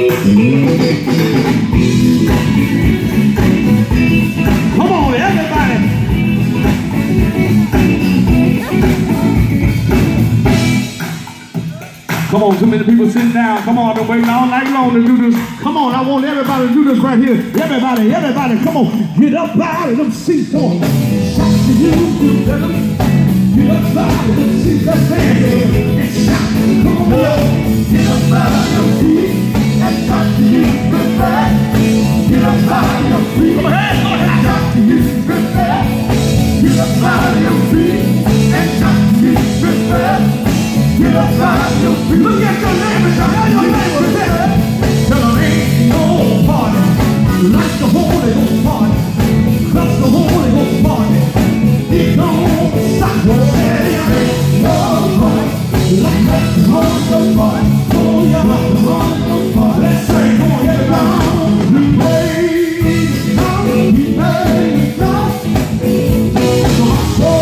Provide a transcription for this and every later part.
Come on, everybody. Come on, too many people sitting down. Come on, I've been waiting all night long to do this. Come on, I want everybody to do this right here. Everybody, come on. Get up out of them seats. Come on. Shout to you, get up out of them seats. Let's dance and shout. Come on, get up out of them seats and shout to you, good back. Get up out of your feet. Go ahead, go ahead. Shout to you, good back. Get up out of your feet and shout to you, good back. Get up out of your feet. Look at your neighbor, tell your neighbor, tell them ain't no party like the Holy Ghost party. Cause the Holy Ghost party, it don't stop. There ain't no party like that Holy Ghost party. Oh yeah, like the Holy Ghost party. Let's sing, come on, everybody. We praise God, we praise God. So my soul.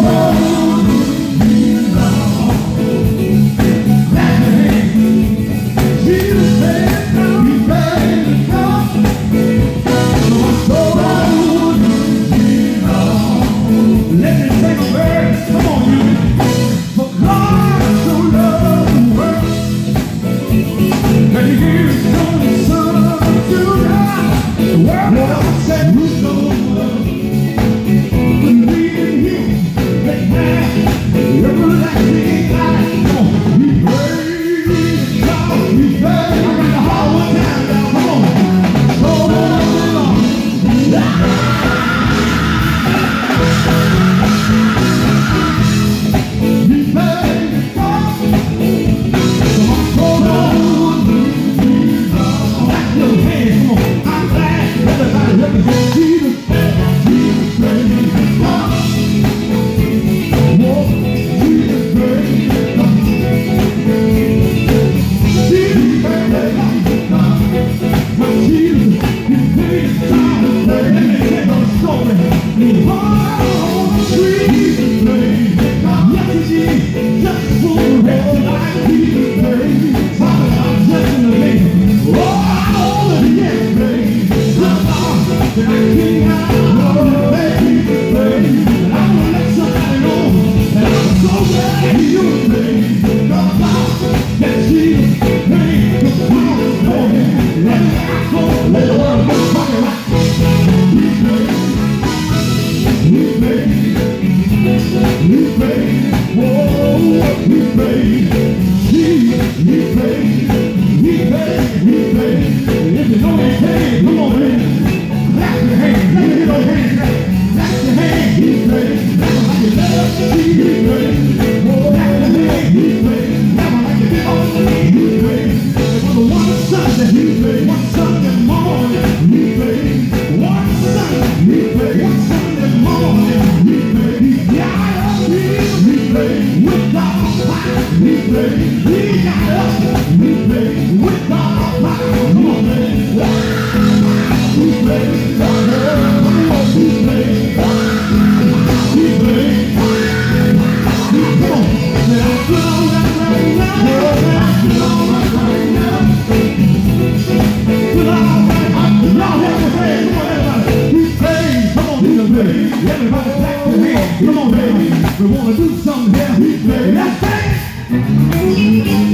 Everybody clap your hands. Come on, baby. We want to do something here. Let's dance.